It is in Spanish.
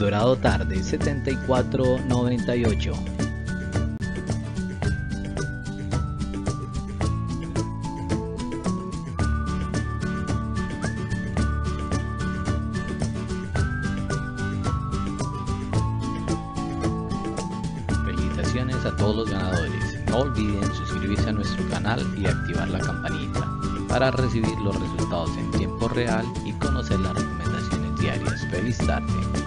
Dorado Tarde 7498. Felicitaciones a todos los ganadores. No olviden suscribirse a nuestro canal y activar la campanita para recibir los resultados en tiempo real y conocer las recomendaciones diarias. ¡Feliz tarde!